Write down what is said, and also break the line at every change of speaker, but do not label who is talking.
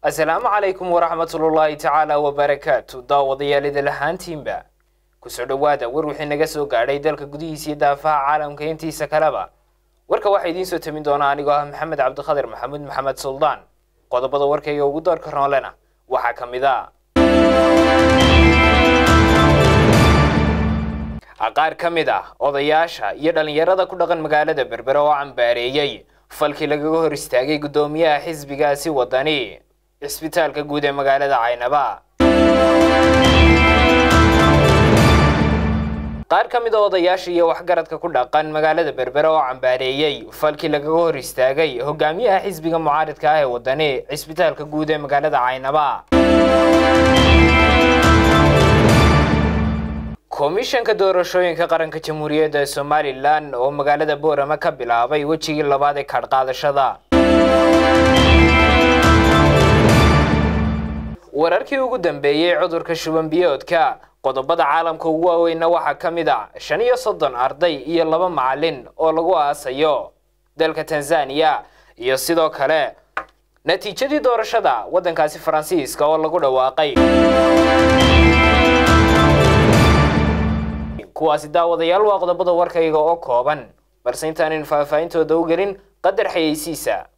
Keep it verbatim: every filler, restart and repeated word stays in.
السلام عليكم ورحمة الله تعالى وبركاته. داوديال دلهانتيمبا كسر دوادا وروحي نجسو قاعد دلك قديس يدافع عالم كينتي سكالبا وركا واحدين سو تمين دونا أنيقاه محمد عبد القادر محمد محمد سلطان قد بدا وركا يوغو دار كرنا لنا وحاكم ذا أقار كمدا odayaasha iyo dhalinyarada ku dhaqan magaalada Berbera oo cambaareyay falkii laga hor istaagay gudoomiyaha xisbigaasi wadani isbitaalka guud ee magaalada Caynaba qaar kamida odayaasha iyo waxgaradka ku dhaqan magaalada Berbera oo cambaareyay falkii laga hor istaagay hogaamiyaha xisbiga mucaaradka ah ee wadani isbitaalka guud ee magaalada Caynaba komishanka doorashooyinka qaranka jamhuuriyadda Somaliland oo magaalada Boorama ka bilaabay wajigii labaad ee kaad qaadashada wararkii ugu dambeeyay cudurka shuban biyoodka qodobada caalamka ugu waaweyn waxa kamid ah shan iyo soddon arday iyo laba macallin oo lagu aasayo dalka Tanzania iyo sidoo kale natiijadii doorashada wadankaasi Faransiiska oo lagu dhawaaqay kuwaasi daawadayaal waa qodobada warkayga oo kooban balse intaan faahfaahintooda u gelin qadar xayeysiisa